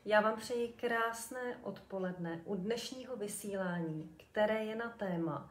Já vám přeji krásné odpoledne u dnešního vysílání, které je na téma,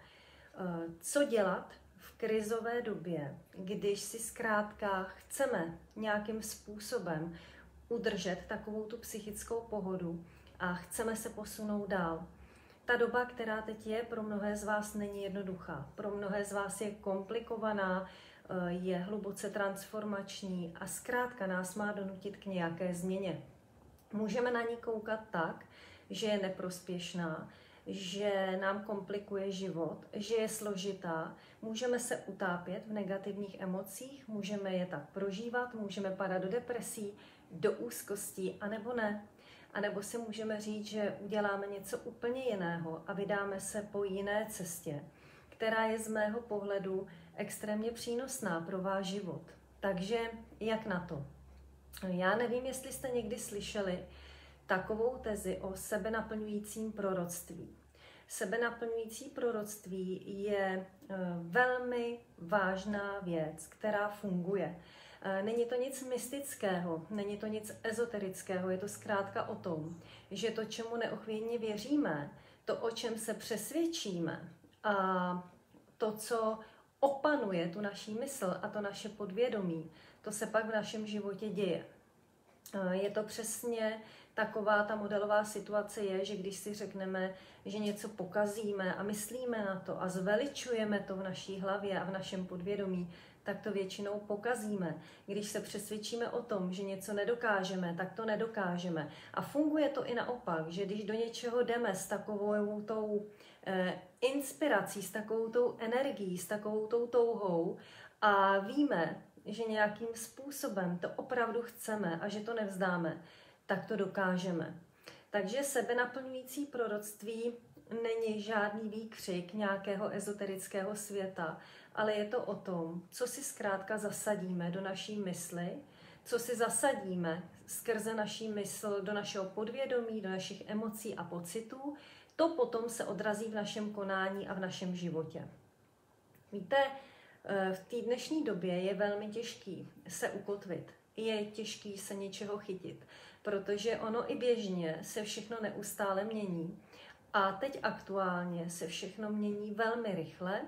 co dělat v krizové době, když si zkrátka chceme nějakým způsobem udržet takovou tu psychickou pohodu a chceme se posunout dál. Ta doba, která teď je, pro mnohé z vás není jednoduchá. Pro mnohé z vás je komplikovaná, je hluboce transformační a zkrátka nás má donutit k nějaké změně. Můžeme na ní koukat tak, že je neprospěšná, že nám komplikuje život, že je složitá. Můžeme se utápět v negativních emocích, můžeme je tak prožívat, můžeme padat do depresí, do úzkostí, anebo ne. A nebo si můžeme říct, že uděláme něco úplně jiného a vydáme se po jiné cestě, která je z mého pohledu extrémně přínosná pro váš život. Takže jak na to? Já nevím, jestli jste někdy slyšeli takovou tezi o sebenaplňujícím proroctví. Sebenaplňující proroctví je velmi vážná věc, která funguje. Není to nic mystického, není to nic ezoterického, je to zkrátka o tom, že to, čemu neochvějně věříme, to, o čem se přesvědčíme a to, co opanuje tu naší mysl a to naše podvědomí, to se pak v našem životě děje. Je to přesně taková ta modelová situace je, že když si řekneme, že něco pokazíme a myslíme na to a zveličujeme to v naší hlavě a v našem podvědomí, tak to většinou pokazíme. Když se přesvědčíme o tom, že něco nedokážeme, tak to nedokážeme. A funguje to i naopak, že když do něčeho jdeme s takovou tou inspirací, s takovou tou energií, s takovou tou touhou a víme, že nějakým způsobem to opravdu chceme a že to nevzdáme, tak to dokážeme. Takže sebenaplňující proroctví není žádný výkřik nějakého ezoterického světa, ale je to o tom, co si zkrátka zasadíme do naší mysli, co si zasadíme skrze naší mysl do našeho podvědomí, do našich emocí a pocitů, to potom se odrazí v našem konání a v našem životě. Víte, v té dnešní době je velmi těžký se ukotvit, je těžký se něčeho chytit, protože ono i běžně se všechno neustále mění a teď aktuálně se všechno mění velmi rychle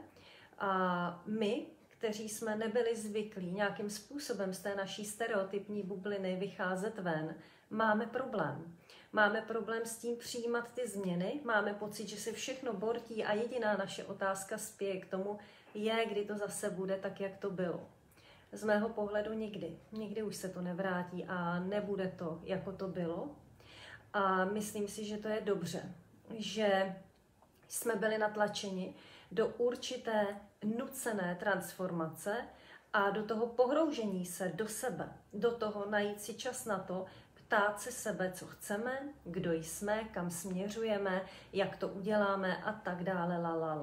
a my, kteří jsme nebyli zvyklí nějakým způsobem z té naší stereotypní bubliny vycházet ven, máme problém. Máme problém s tím přijímat ty změny, máme pocit, že se všechno bortí a jediná naše otázka spěje k tomu, je, kdy to zase bude tak, jak to bylo. Z mého pohledu nikdy. Nikdy už se to nevrátí a nebude to, jako to bylo. A myslím si, že to je dobře, že jsme byli natlačeni do určité nucené transformace a do toho pohroužení se do sebe, do toho najít si čas na to, ptát se sebe, co chceme, kdo jsme, kam směřujeme, jak to uděláme a tak dále,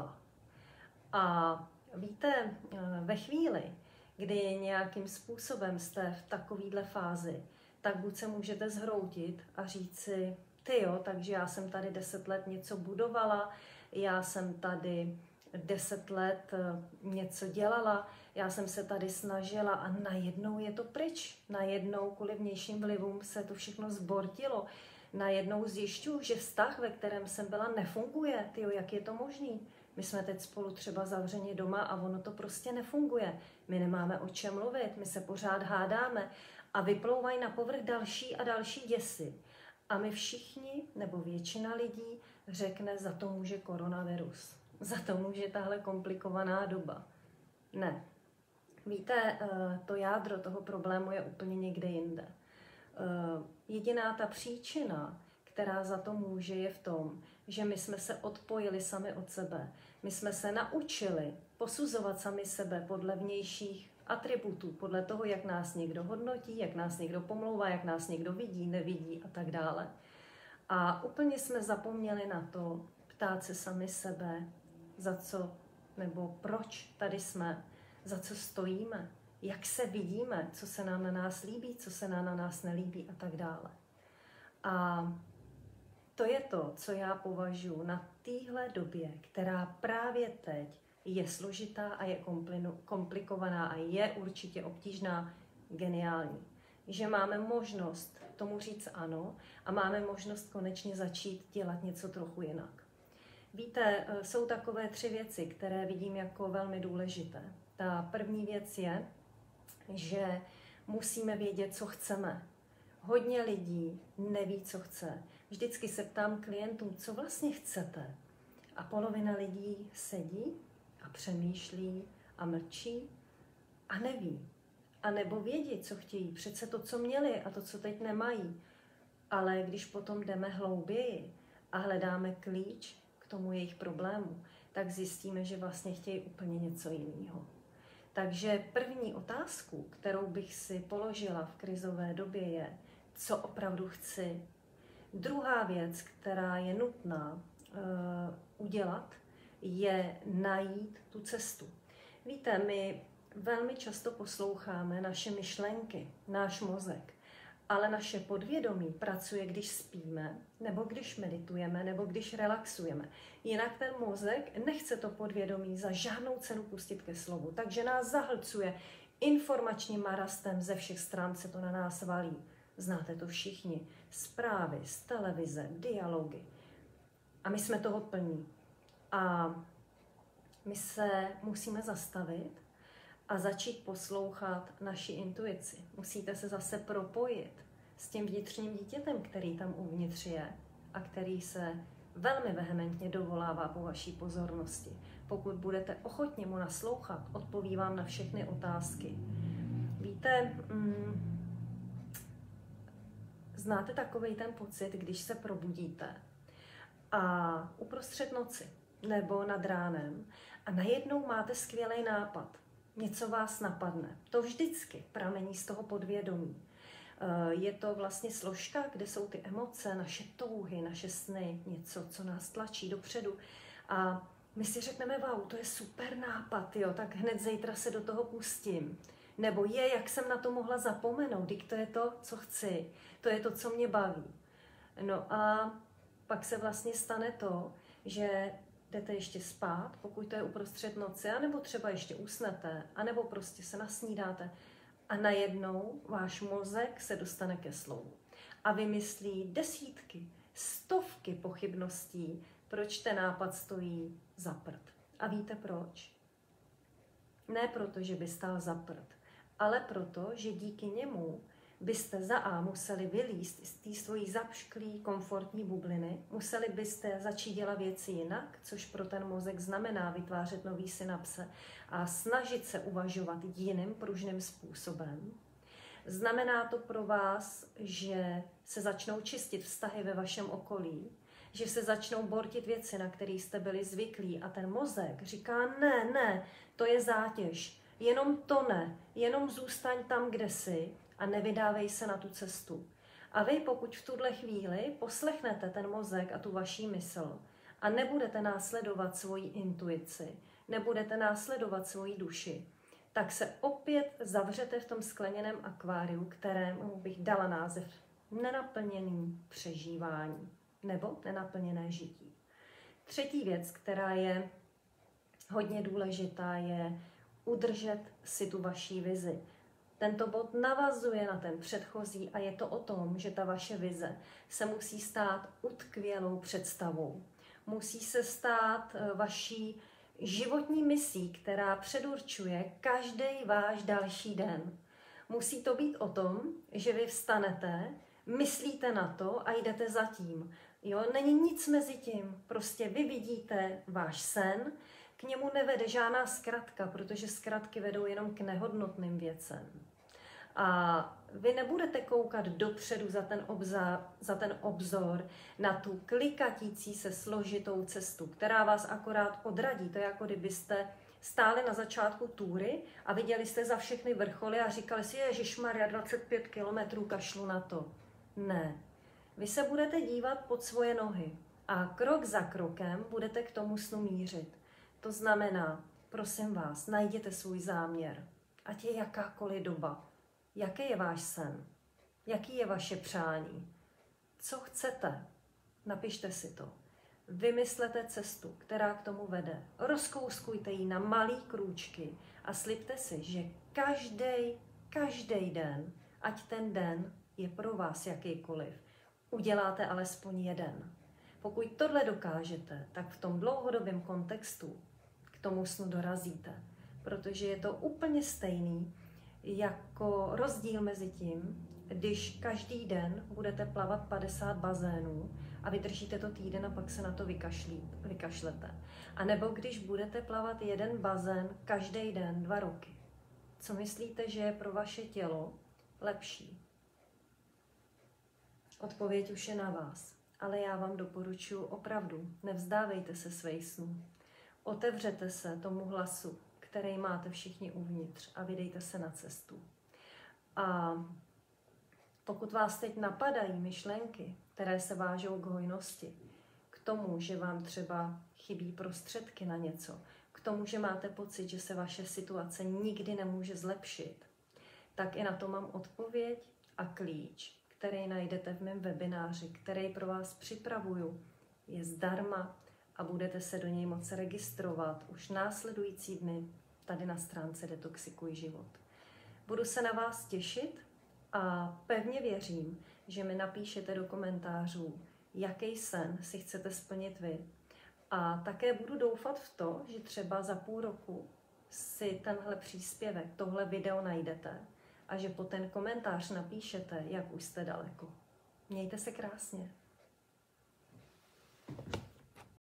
A víte, ve chvíli, kdy nějakým způsobem jste v takovéhle fázi, tak buď se můžete zhroutit a říct si, takže já jsem tady 10 let něco budovala, já jsem tady 10 let něco dělala, já jsem se tady snažila a najednou je to pryč. Najednou kvůli vnějším vlivům se to všechno zbortilo. Najednou zjišťuju, že vztah, ve kterém jsem byla, nefunguje. Jak je to možný? My jsme teď spolu třeba zavřeni doma a ono to prostě nefunguje. My nemáme o čem mluvit, my se pořád hádáme a vyplouvají na povrch další a další děsy. A my všichni, nebo většina lidí, řekne, za to může koronavirus. Za to může tahle komplikovaná doba. Ne. Víte, to jádro toho problému je úplně někde jinde. Jediná ta příčina, která za to může, je v tom, že my jsme se odpojili sami od sebe. My jsme se naučili posuzovat sami sebe podle vnějších atributů, podle toho, jak nás někdo hodnotí, jak nás někdo pomlouvá, jak nás někdo vidí, nevidí a tak dále. A úplně jsme zapomněli na to ptát se sami sebe, za co nebo proč tady jsme, za co stojíme, jak se vidíme, co se nám na nás líbí, co se nám na nás nelíbí a tak dále. A to je to, co já považuji na téhle době, která právě teď je složitá a je komplikovaná a je určitě obtížná, geniální. že máme možnost tomu říct ano a máme možnost konečně začít dělat něco trochu jinak. Víte, jsou takové 3 věci, které vidím jako velmi důležité. Ta první věc je, že musíme vědět, co chceme. Hodně lidí neví, co chce. Vždycky se ptám klientů, co vlastně chcete. A polovina lidí sedí a přemýšlí a mlčí a neví. A nebo vědí, co chtějí. Přece to, co měli a to, co teď nemají. Ale když potom jdeme hlouběji a hledáme klíč k tomu jejich problému, tak zjistíme, že vlastně chtějí úplně něco jiného. Takže první otázku, kterou bych si položila v krizové době, je, co opravdu chci. Druhá věc, která je nutná udělat, je najít tu cestu. Víte, my velmi často posloucháme naše myšlenky, náš mozek, ale naše podvědomí pracuje, když spíme, nebo když meditujeme, nebo když relaxujeme. Jinak ten mozek nechce to podvědomí za žádnou cenu pustit ke slovu, takže nás zahlcuje informačním marastem, ze všech stran se to na nás valí. Znáte to všichni. Zprávy z televize, dialogy. A my jsme toho plní. A my se musíme zastavit a začít poslouchat naši intuici. Musíte se zase propojit s tím vnitřním dítětem, který tam uvnitř je a který se velmi vehementně dovolává po vaší pozornosti. Pokud budete ochotně mu naslouchat, odpoví vám na všechny otázky. Víte, znáte takovej ten pocit, když se probudíte a uprostřed noci nebo nad ránem a najednou máte skvělý nápad. Něco vás napadne. To vždycky pramení z toho podvědomí. Je to vlastně složka, kde jsou ty emoce, naše touhy, naše sny, něco, co nás tlačí dopředu. A my si řekneme, wow, to je super nápad, jo, tak hned zítra se do toho pustím. Nebo jak jsem na to mohla zapomenout, když to je to, co chci, to je to, co mě baví. No a pak se vlastně stane to, že jdete ještě spát, pokud to je uprostřed noci, anebo třeba ještě usnete, anebo prostě se nasnídáte a najednou váš mozek se dostane ke slovu a vymyslí desítky, stovky pochybností, proč ten nápad stojí za prd. A víte proč? Ne proto, že by stál za prd, ale proto, že díky němu byste za A museli vylízt z té svojí zapšklý komfortní bubliny, museli byste začít dělat věci jinak, což pro ten mozek znamená vytvářet nový synapse a snažit se uvažovat jiným pružným způsobem. Znamená to pro vás, že se začnou čistit vztahy ve vašem okolí, že se začnou bortit věci, na které jste byli zvyklí a ten mozek říká ne, to je zátěž, jenom to ne, jenom zůstaň tam, kde jsi, a nevydávej se na tu cestu. A vy, pokud v tuhle chvíli poslechnete ten mozek a tu vaší mysl a nebudete následovat svoji intuici, nebudete následovat svoji duši, tak se opět zavřete v tom skleněném akváriu, kterému bych dala název nenaplněný přežívání nebo nenaplněné žití. Třetí věc, která je hodně důležitá, je udržet si tu vaší vizi. Tento bod navazuje na ten předchozí a je to o tom, že ta vaše vize se musí stát utkvělou představou. Musí se stát vaší životní misí, která předurčuje každý váš další den. Musí to být o tom, že vy vstanete, myslíte na to a jdete za tím. Jo, není nic mezi tím, prostě vy vidíte váš sen, k němu nevede žádná zkratka, protože zkratky vedou jenom k nehodnotným věcem. A vy nebudete koukat dopředu za ten obzor na tu klikatící se složitou cestu, která vás akorát odradí. To je jako kdybyste stáli na začátku túry a viděli jste za všechny vrcholy a říkali si, ježišmarja, 25 kilometrů, kašlu na to. Ne. Vy se budete dívat pod svoje nohy a krok za krokem budete k tomu snu mířit. To znamená, prosím vás, najděte svůj záměr, ať je jakákoliv doba. Jaký je váš sen? Jaký je vaše přání? Co chcete? Napište si to. Vymyslete cestu, která k tomu vede. Rozkouskujte ji na malý krůčky a slibte si, že každý den ať ten den je pro vás jakýkoliv, uděláte alespoň jeden. Pokud tohle dokážete, tak v tom dlouhodobém kontextu k tomu snu dorazíte, protože je to úplně stejný jako rozdíl mezi tím, když každý den budete plavat 50 bazénů a vydržíte to týden a pak se na to vykašlete. A nebo když budete plavat jeden bazén každý den 2 roky. Co myslíte, že je pro vaše tělo lepší? Odpověď už je na vás, ale já vám doporučuji opravdu, nevzdávejte se svých snů. Otevřete se tomu hlasu, který máte všichni uvnitř a vydejte se na cestu. A pokud vás teď napadají myšlenky, které se vážou k hojnosti, k tomu, že vám třeba chybí prostředky na něco, k tomu, že máte pocit, že se vaše situace nikdy nemůže zlepšit, tak i na to mám odpověď a klíč, který najdete v mém webináři, který pro vás připravuju. Je zdarma a budete se do něj moci registrovat už následující dny tady na stránce Detoxikuj život. Budu se na vás těšit a pevně věřím, že mi napíšete do komentářů, jaký sen si chcete splnit vy. A také budu doufat v to, že třeba za půl roku si tenhle příspěvek, tohle video najdete a že po ten komentář napíšete, jak už jste daleko. Mějte se krásně.